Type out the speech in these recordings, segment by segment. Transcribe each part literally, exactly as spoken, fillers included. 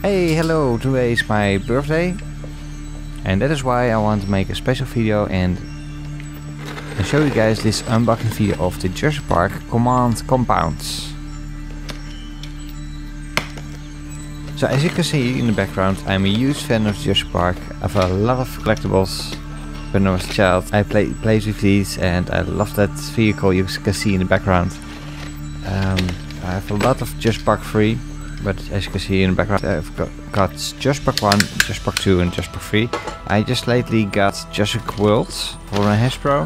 Hey, hello, today is my birthday and that is why I want to make a special video and show you guys this unboxing video of the Jurassic Park Command Compounds. So as you can see in the background, I'm a huge fan of Jurassic Park. I have a lot of collectibles. When I was a child I play, played with these and I love that vehicle you can see in the background. Um, I have a lot of Jurassic Park three. But as you can see in the background, I've got, got Jurassic Park one, Jurassic Park two and Jurassic Park three. I just lately got Jurassic World for my Hasbro.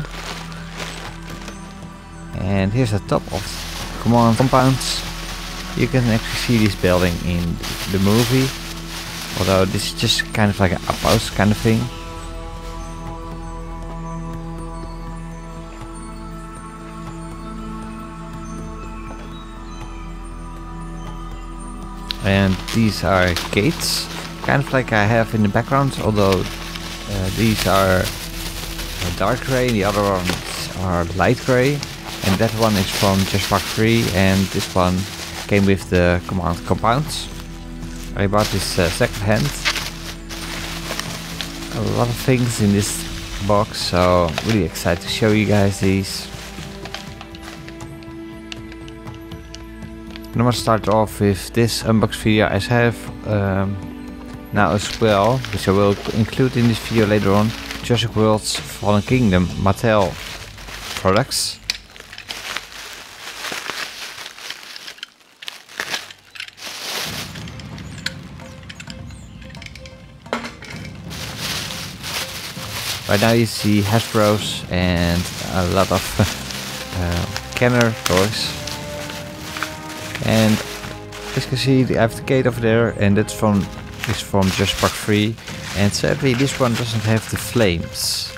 And here's the top of Command Compounds. You can actually see this building in the movie. Although this is just kind of like an outpost kind of thing. And these are gates, kind of like I have in the background, although uh, these are dark grey, the other ones are light grey. And that one is from Jurassic Park three and this one came with the Command Compounds. I bought this uh, second hand. A lot of things in this box, so really excited to show you guys these. I'm gonna start off with this unbox video as I have um, now as well, which I will include in this video later on, Jurassic World's Fallen Kingdom Mattel products. Right now you see Hasbro's and a lot of uh, Kenner toys. And as you can see, I have the gate over there, and that's from is from Jurassic Park three. And sadly, this one doesn't have the flames.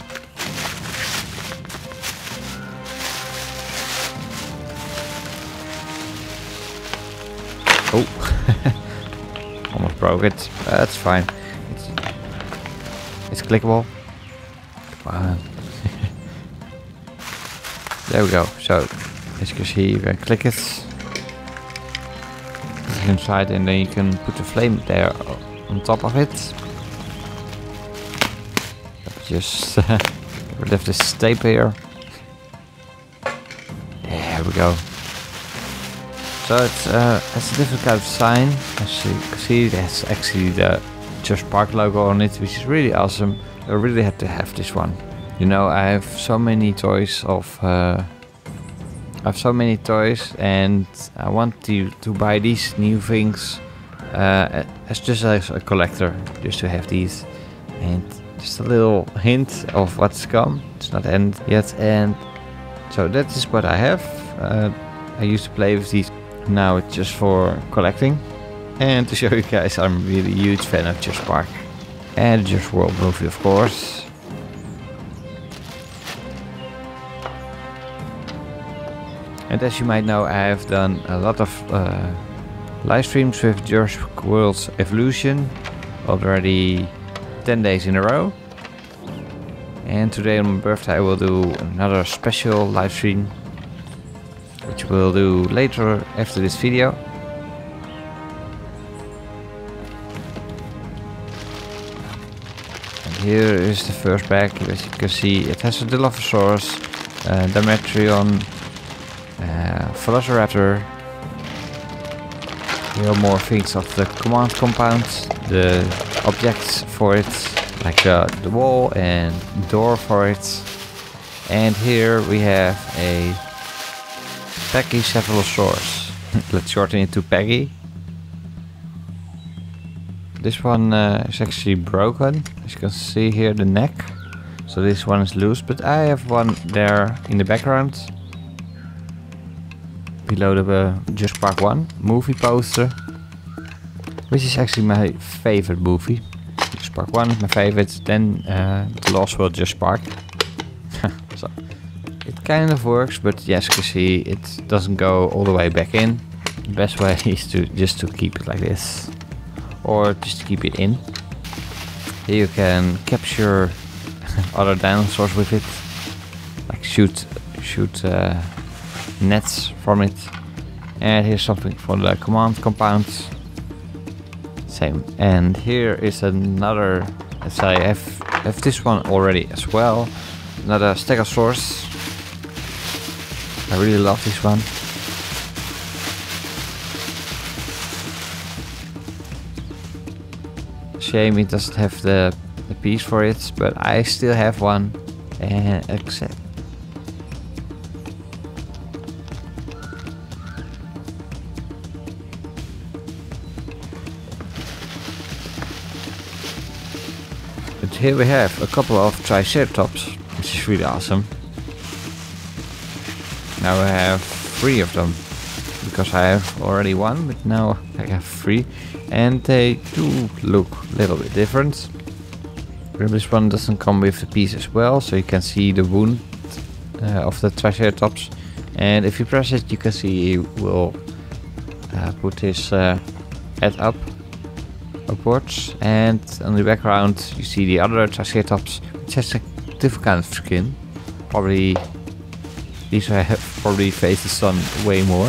Oh, almost broke it. Uh, that's fine. It's, it's clickable. Come on. There we go. So as you can see, you can click it inside and then you can put the flame there on top of it. Just uh, get rid of this tape here. There we go. So it's, uh, it's a different kind of sign. As you can see, it has actually the Jurassic Park logo on it, which is really awesome. I really had to have this one. You know, I have so many toys of uh, I have so many toys and I want to, to buy these new things uh, as just as a collector, just to have these. And just a little hint of what's come. It's not end yet, and so that is what I have. Uh, I used to play with these, now it's just for collecting. And to show you guys, I'm really a huge fan of Jurassic Park. And Jurassic World movie, of course. And as you might know, I have done a lot of uh, live streams with Jurassic World's Evolution already ten days in a row. And today on my birthday I will do another special live stream, which we'll do later after this video. And here is the first bag. As you can see, it has a Dilophosaurus, uh, Dimetrodon, Uh, Velociraptor. Here are more things of the Command Compounds, the objects for it, like uh, the wall and door for it. And here we have a Pachycephalosaurus. Let's shorten it to Peggy. This one uh, is actually broken, as you can see here, the neck. So this one is loose, but I have one there in the background. Below the uh, Jurassic Park one movie poster, which is actually my favorite movie. Jurassic Park one is my favorite, then uh, The Lost World Jurassic Park. So it kind of works, but yes, you can see it doesn't go all the way back in. The best way is to just to keep it like this, or just to keep it in. Here you can capture other dinosaurs with it, like shoot shoot uh, nets from it. And here's something for the Command Compounds. Same. And here is another, as I have, have this one already as well. Another Stegosaurus. I really love this one. Shame it doesn't have the, the piece for it, but I still have one. And accept. But here we have a couple of Triceratops, which is really awesome. Now I have three of them, because I have already one, but now I have three, and they do look a little bit different. This one doesn't come with the piece as well, so you can see the wound uh, of the Triceratops, and if you press it you can see it will uh, put his uh, head up upwards, and on the background you see the other Triceratops, which has a different kind of skin. Probably these have probably face the sun way more.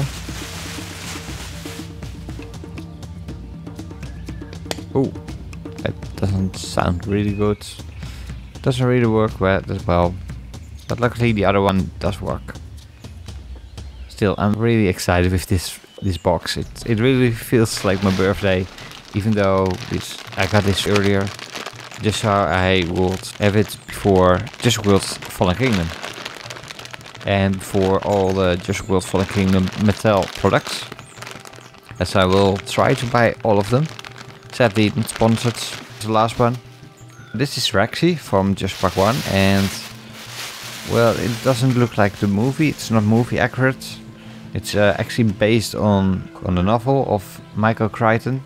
Oh, that doesn't sound really good. Doesn't really work well as well, but luckily the other one does work. Still, I'm really excited with this this box. It it really feels like my birthday, even though this I got this earlier, just so I would have it before Jurassic World Fallen Kingdom, and for all the Jurassic World Fallen Kingdom Mattel products, as I will try to buy all of them. Sadly not sponsored, the last one. This is Rexy from Jurassic Park one, and well, it doesn't look like the movie, it's not movie accurate. It's uh, actually based on, on the novel of Michael Crichton.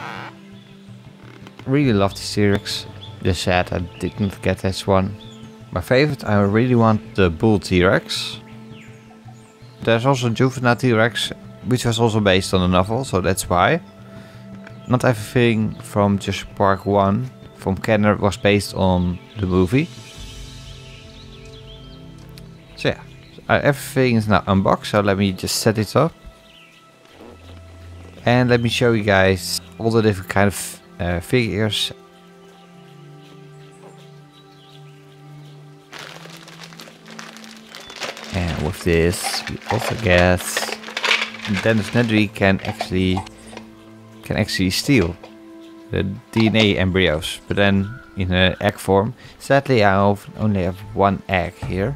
Really love the T-Rex, just sad I didn't get this one. My favorite, I really want the Bull T-Rex. There's also Juvenile T-Rex, which was also based on the novel, so that's why. Not everything from Jurassic Park one from Kenner was based on the movie. So yeah, uh, everything is now unboxed, so let me just set it up. And let me show you guys all the different kind of uh, figures. And with this, we also get Dennis Nedry can actually can actually steal the D N A embryos, but then in an egg form. Sadly, I only have one egg here.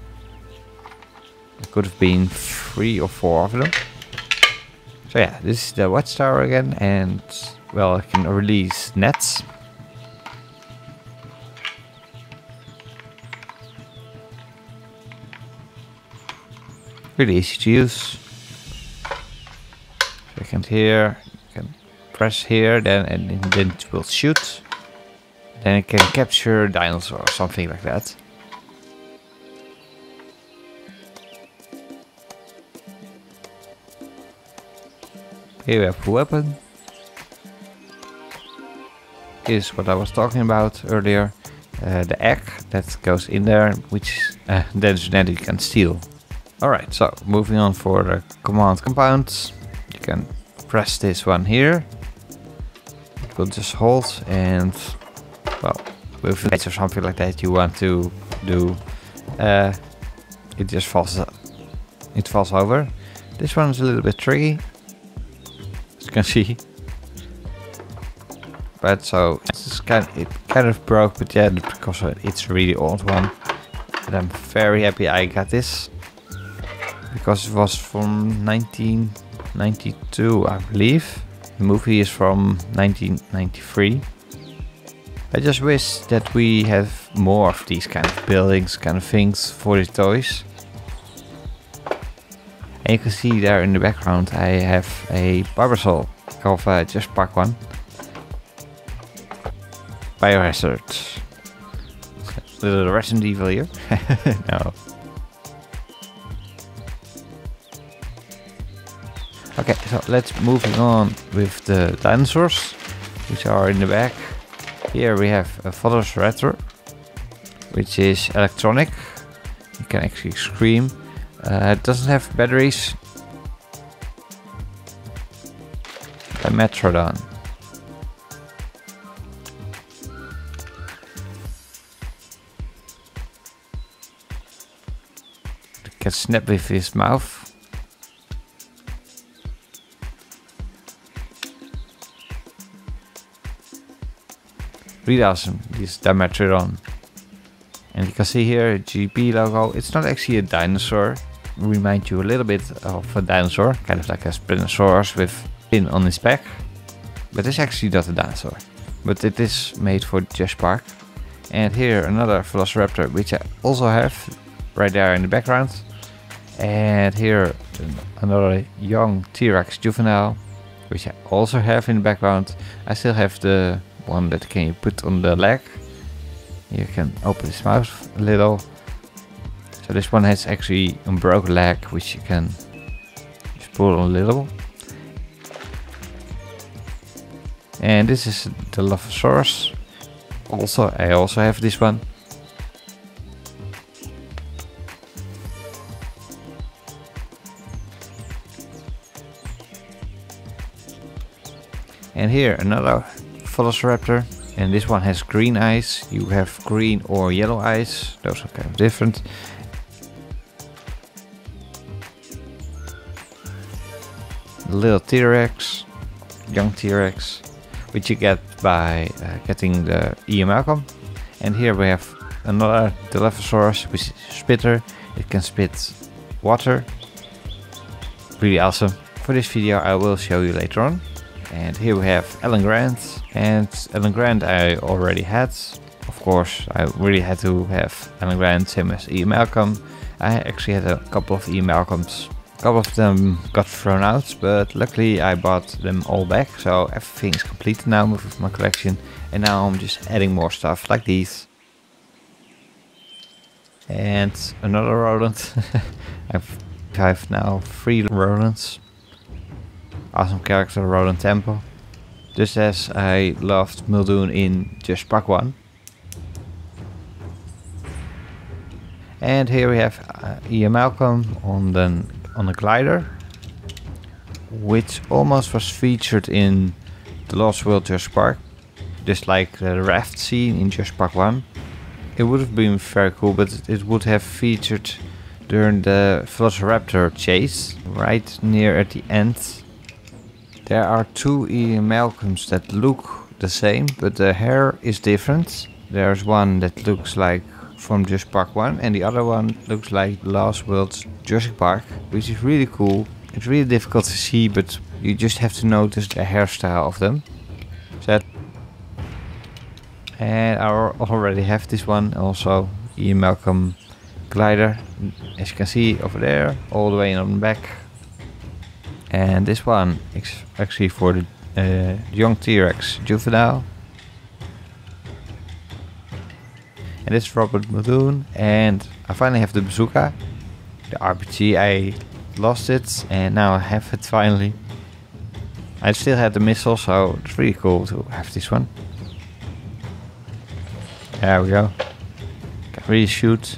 There could have been three or four of them. So yeah, this is the Watchtower again, and well, I can release nets. Really easy to use. Second here, you can press here, then and then it will shoot. Then it can capture dinosaur or something like that. Here we have a weapon. Here's what I was talking about earlier. Uh, the egg that goes in there, which uh, then you can steal. Alright, so moving on for the command compound. You can press this one here. It will just hold, and well, with it or something like that you want to do, uh, it just falls it falls over. This one is a little bit tricky, as you can see. But so it's kind of, it kind of broke, but yeah, because it's a really old one. But I'm very happy I got this, because it was from nineteen ninety-two, I believe. The movie is from nineteen ninety-three. I just wish that we have more of these kind of buildings, kind of things for the toys. And you can see there in the background I have a Barbasol of uh, Jurassic Park one. Biohazard. Little Resident Evil here. No. Okay, so let's moving on with the dinosaurs, which are in the back. Here we have a Velociraptor, which is electronic. You can actually scream. Uh, it doesn't have batteries. A Metrodon. can snap with his mouth. Really awesome, this Dimetrodon. And you can see here, G P logo. It's not actually a dinosaur. Remind you a little bit of a dinosaur, kind of like a Spinosaurus with fin on his back. But it's actually not a dinosaur. But it is made for Jurassic Park. And here another Velociraptor, which I also have right there in the background. And here another young T-Rex juvenile, which I also have in the background. I still have the one that can you put on the leg. You can open his mouth a little. So this one has actually a broken leg, which you can just pull a little. And this is the Dilophosaurus. Also, I also have this one. And here another Velociraptor. And this one has green eyes. You have green or yellow eyes. Those are kind of different. Little T-Rex, young T-Rex, which you get by uh, getting the E M Malcolm. And here we have another Dilophosaurus, which is a spitter. It can spit water. Really awesome. For this video I will show you later on. And here we have Alan Grant. And Alan Grant I already had. Of course, I really had to have Alan Grant, same as E M Malcolm. I actually had a couple of E M Malcolms. A couple of them got thrown out, but luckily I bought them all back. So everything is complete now with my collection. And now I'm just adding more stuff like these. And another rodent. I've, I've now three rodents. Awesome character, Rodent Temple. Just as I loved Muldoon in Jurassic Park one. And here we have uh, E M Malcolm on the on a glider, which almost was featured in the Lost World Jurassic Park, just like the raft scene in Jurassic Park one. It would have been very cool, but it would have featured during the Velociraptor chase, right near at the end. There are two E M Malcolms that look the same, but the hair is different. There's one that looks like from Jurassic Park one and the other one looks like Lost World Jurassic Park, which is really cool. It's really difficult to see, but you just have to notice the hairstyle of them. So, and I already have this one also, E M Malcolm glider, as you can see over there, all the way on the back. And this one is actually for the uh, young T-Rex juvenile. And this is Robert Muldoon. And I finally have the bazooka. The R P G, I lost it and now I have it finally. I still have the missile, so it's really cool to have this one. There we go. Can really shoot.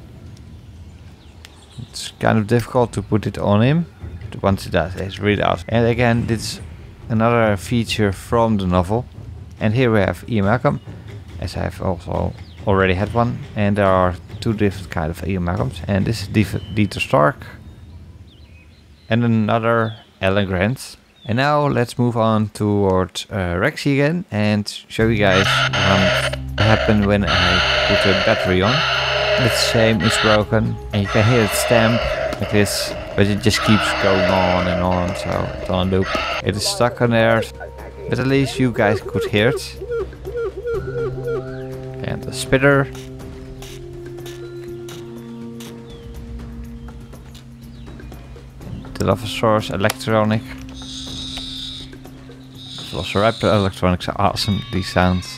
It's kind of difficult to put it on him. Once it does, it's really awesome. And again, this is another feature from the novel. And here we have E M Malcolm, as I've also already had one. And there are two different kind of E M Malcolms. And this is Dieter Stark. And another Alan Grant. And now let's move on toward uh, Rexy again and show you guys what happened when I put the battery on. The same is broken and you can hear it stamp like this. But it just keeps going on and on, so it's on loop. It is stuck on there, but at least you guys could hear it. And the spitter. The Dilophosaurus electronic. Velociraptor electronics are awesome, these sounds.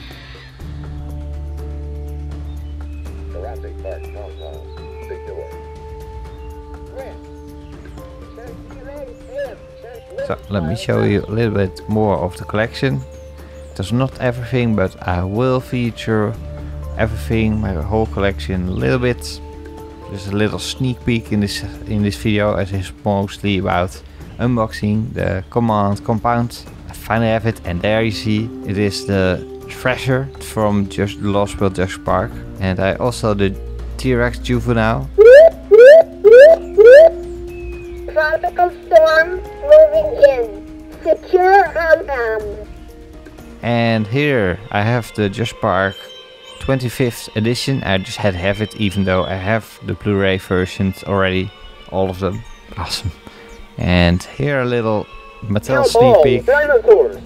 So let me show you a little bit more of the collection. There's not everything, but I will feature everything, my whole collection a little bit. There's a little sneak peek in this in this video, as it's mostly about unboxing the Command compound. I finally have it, and there you see it is the Thrasher from just Lost World Jurassic Park, and I also the T-Rex juvenile. tropical storm moving in. Secure compound. And here I have the Josh Park twenty-fifth edition. I just had to have it even though I have the Blu-ray versions already. All of them. Awesome. And here a little Mattel sneak peek. Dinosaurs.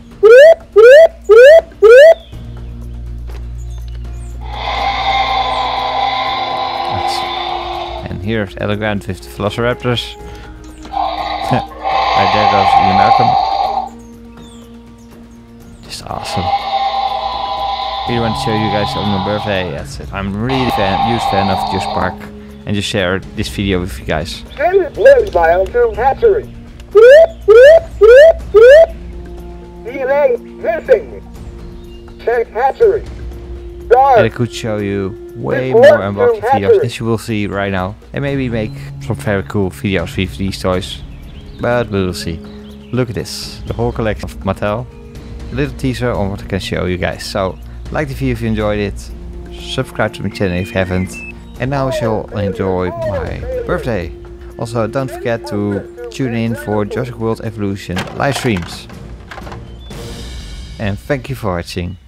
And here's Elegant with the Velociraptors. Right there goes Ian Malcolm. Just awesome. Really want to show you guys on my birthday. That's it. I'm really a fan, huge fan of Josh Park, and just share this video with you guys. Send Liz to hatchery. D N A missing. Check hatchery. And I could show you way more unboxing videos as you will see right now. And maybe make some very cool videos with these toys. But we will see. Look at this. The whole collection of Mattel. A little teaser on what I can show you guys. So, like the video if you enjoyed it. Subscribe to my channel if you haven't. And now I shall enjoy my birthday. Also, don't forget to tune in for Jurassic World Evolution live streams. And thank you for watching.